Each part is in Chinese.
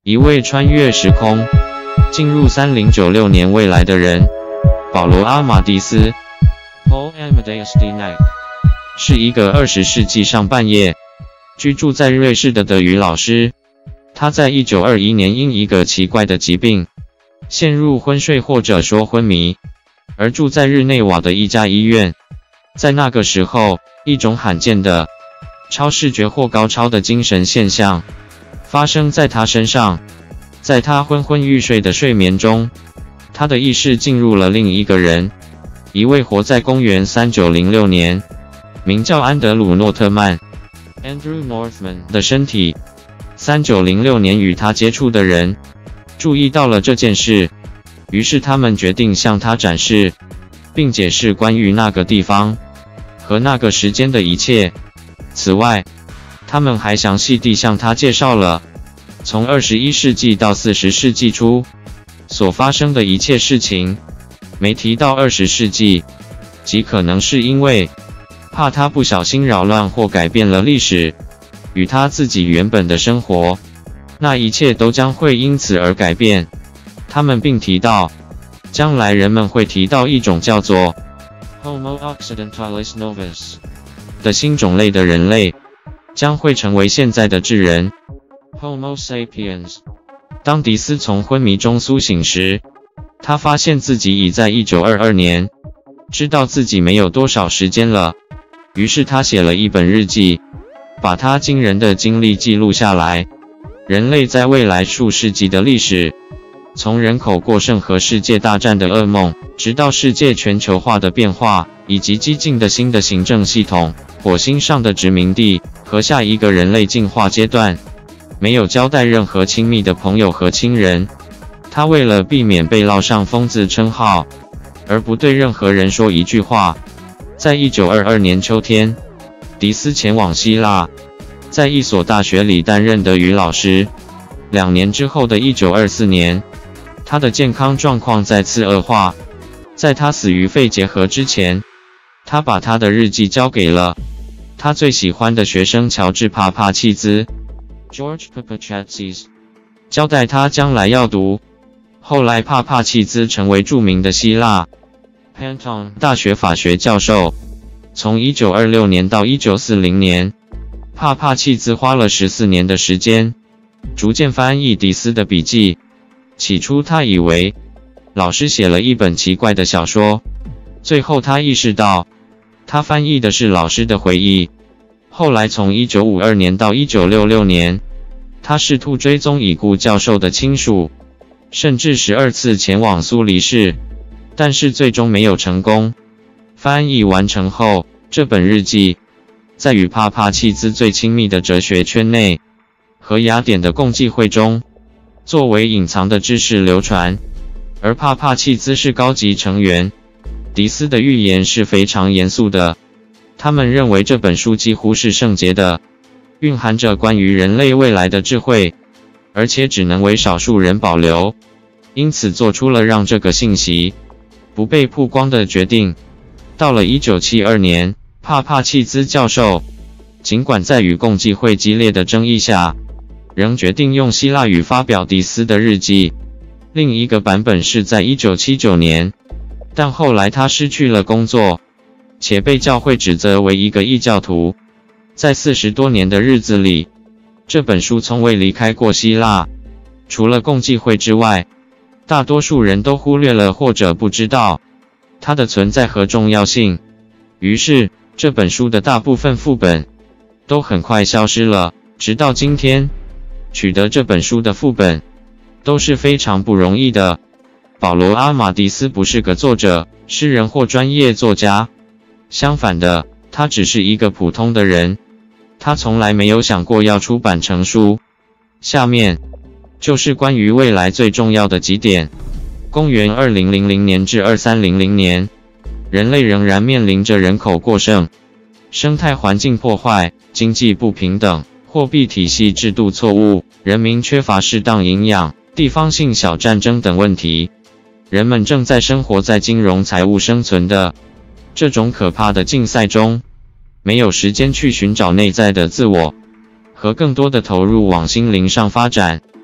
一位穿越时空，进入3096年未来的人，保罗·阿马蒂斯 （Paul Amadeus Dinac） 是一个20世纪上半叶居住在瑞士的德语老师。他在1921年因一个奇怪的疾病陷入昏睡或者说昏迷，而住在日内瓦的一家医院。在那个时候，一种罕见的超视觉或高超的精神现象发生在他身上。在他昏昏欲睡的睡眠中，他的意识进入了另一个人，一位活在公元3906年，名叫安德鲁·诺特曼 （Andrew Northman） 的身体。3906年与他接触的人注意到了这件事，于是他们决定向他展示并解释关于那个地方和那个时间的一切。此外，他们还详细地向他介绍了从21世纪到40世纪初所发生的一切事情。没提到20世纪，极可能是因为怕他不小心扰乱或改变了历史与他自己原本的生活，那一切都将会因此而改变。他们并提到，将来人们会提到一种叫做 Homo occidentalis novus 的新种类的人类，将会成为现在的智人 Homo sapiens。当迪斯从昏迷中苏醒时，他发现自己已在1922年，知道自己没有多少时间了，于是他写了一本日记，把他惊人的经历记录下来。人类在未来数世纪的历史，从人口过剩和世界大战的噩梦，直到世界全球化的变化，以及激进的新的行政系统、火星上的殖民地和下一个人类进化阶段，没有交代任何亲密的朋友和亲人。他为了避免被烙上疯子称号，而不对任何人说一句话。在1922年秋天，迪斯前往希腊，在一所大学里担任德语老师。2年之后的1924年，他的健康状况再次恶化。在他死于肺结核之前，他把他的日记交给了他最喜欢的学生乔治·帕帕契兹 （George Papachazis）， 交代他将来要读。后来帕帕契兹成为著名的希腊 Panton 大学法学教授。从1926年到1940年，帕帕契兹花了14年的时间，逐渐翻译迪斯的笔记。起初他以为老师写了一本奇怪的小说，最后他意识到他翻译的是老师的回忆。后来从1952年到1966年，他试图追踪已故教授的亲属，甚至12次前往苏黎世，但是最终没有成功。翻译完成后，这本日记在与帕帕契兹最亲密的哲学圈内和雅典的共济会中作为隐藏的知识流传，而帕帕契兹是高级成员。迪斯的预言是非常严肃的，他们认为这本书几乎是圣洁的，蕴含着关于人类未来的智慧，而且只能为少数人保留，因此做出了让这个信息不被曝光的决定。到了1972年，帕帕契兹教授尽管在与共济会激烈的争议下，仍决定用希腊语发表迪斯的日记。另一个版本是在1979年，但后来他失去了工作，且被教会指责为一个异教徒。在40多年的日子里，这本书从未离开过希腊。除了共济会之外，大多数人都忽略了或者不知道它的存在和重要性。于是，这本书的大部分副本都很快消失了。直到今天，取得这本书的副本都是非常不容易的。保罗·阿马蒂斯不是个作者、诗人或专业作家，相反的，他只是一个普通的人。他从来没有想过要出版成书。下面就是关于未来最重要的几点。公元2000年至2300年，人类仍然面临着人口过剩、生态环境破坏、经济不平等、货币体系制度错误、人民缺乏适当营养、地方性小战争等问题。人们正在生活在金融财务生存的这种可怕的竞赛中，没有时间去寻找内在的自我，和更多的投入往心灵上发展。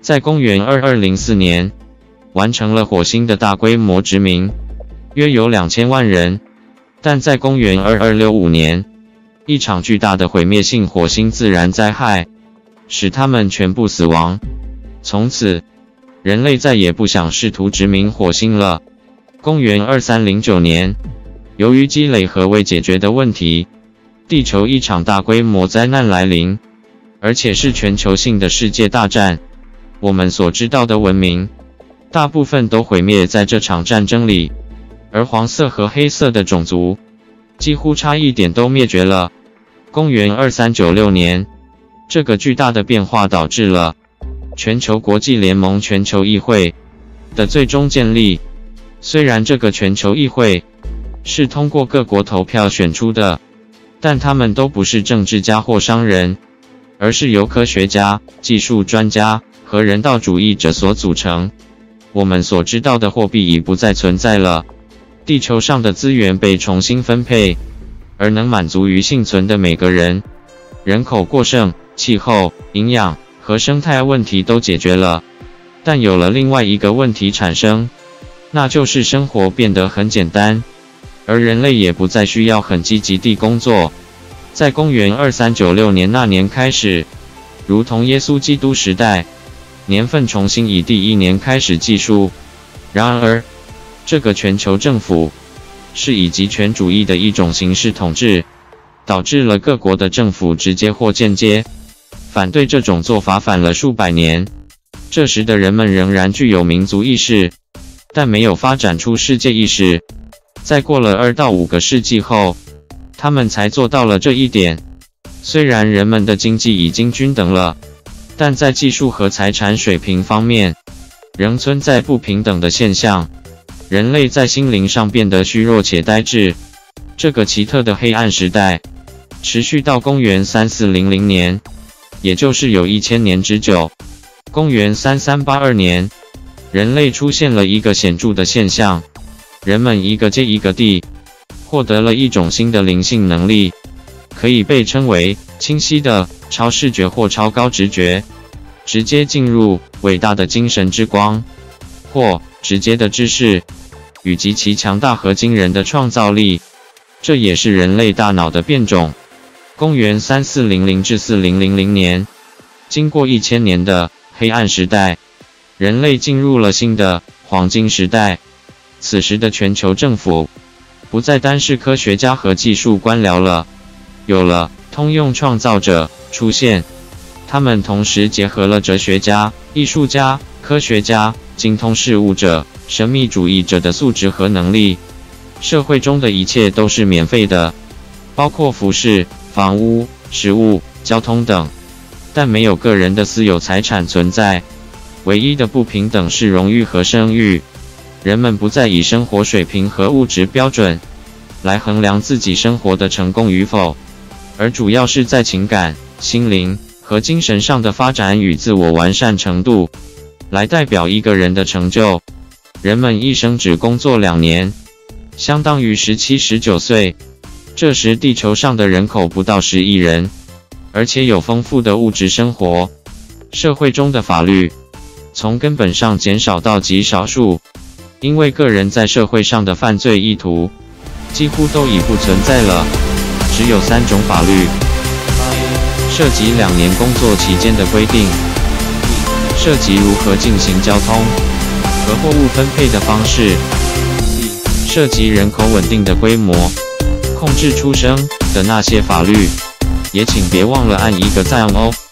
在公元2204年，完成了火星的大规模殖民，约有2000万人。但在公元2265年，一场巨大的毁灭性火星自然灾害，使他们全部死亡。从此，人类再也不想试图殖民火星了。公元2309年，由于积累和未解决的问题，地球一场大规模灾难来临，而且是全球性的世界大战。我们所知道的文明，大部分都毁灭在这场战争里，而黄色和黑色的种族，几乎差一点都灭绝了。公元2396年，这个巨大的变化导致了全球国际联盟全球议会的最终建立。虽然这个全球议会是通过各国投票选出的，但他们都不是政治家或商人，而是由科学家、技术专家和人道主义者所组成。我们所知道的货币已不再存在了，地球上的资源被重新分配，而能满足于幸存的每个人。人口过剩、气候、营养和生态问题都解决了，但有了另外一个问题产生，那就是生活变得很简单，而人类也不再需要很积极地工作。在公元2396年那年开始，如同耶稣基督时代，年份重新以第一年开始计数。然而，这个全球政府是以极权主义的一种形式统治，导致了各国的政府直接或间接反对这种做法反了数百年。这时的人们仍然具有民族意识，但没有发展出世界意识。在过了2到5个世纪后，他们才做到了这一点。虽然人们的经济已经均等了，但在技术和财产水平方面，仍存在不平等的现象。人类在心灵上变得虚弱且呆滞。这个奇特的黑暗时代持续到公元3400年，也就是有1000年之久。公元3382年，人类出现了一个显著的现象，人们一个接一个地获得了一种新的灵性能力，可以被称为清晰的超视觉或超高直觉，直接进入伟大的精神之光，或直接的知识与极其强大和惊人的创造力。这也是人类大脑的变种。公元3400至4000年，经过1000年的黑暗时代，人类进入了新的黄金时代。此时的全球政府不再单是科学家和技术官僚了，有了通用创造者出现，他们同时结合了哲学家、艺术家、科学家、精通事物者、神秘主义者的素质和能力。社会中的一切都是免费的，包括服饰、房屋、食物、交通等，但没有个人的私有财产存在。唯一的不平等是荣誉和声誉。人们不再以生活水平和物质标准来衡量自己生活的成功与否，而主要是在情感、心灵和精神上的发展与自我完善程度来代表一个人的成就。人们一生只工作2年，相当于17、19岁。这时地球上的人口不到10亿人，而且有丰富的物质生活。社会中的法律从根本上减少到极少数，因为个人在社会上的犯罪意图几乎都已不存在了。只有3种法律涉及2年工作期间的规定，涉及如何进行交通和货物分配的方式，涉及人口稳定的规模，控制出生的那些法律，也请别忘了按一个赞哦。